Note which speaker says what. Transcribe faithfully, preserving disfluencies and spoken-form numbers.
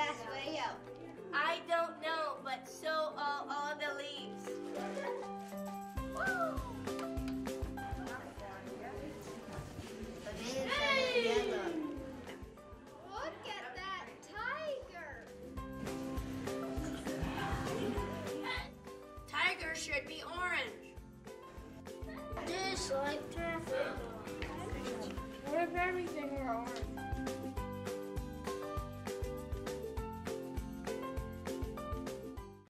Speaker 1: grass way up?
Speaker 2: I don't know, but so are all the leaves. Woo!
Speaker 1: Hey! Look at that tiger.
Speaker 2: Tiger should be orange.
Speaker 1: Just like traffic.
Speaker 3: What if everything were orange?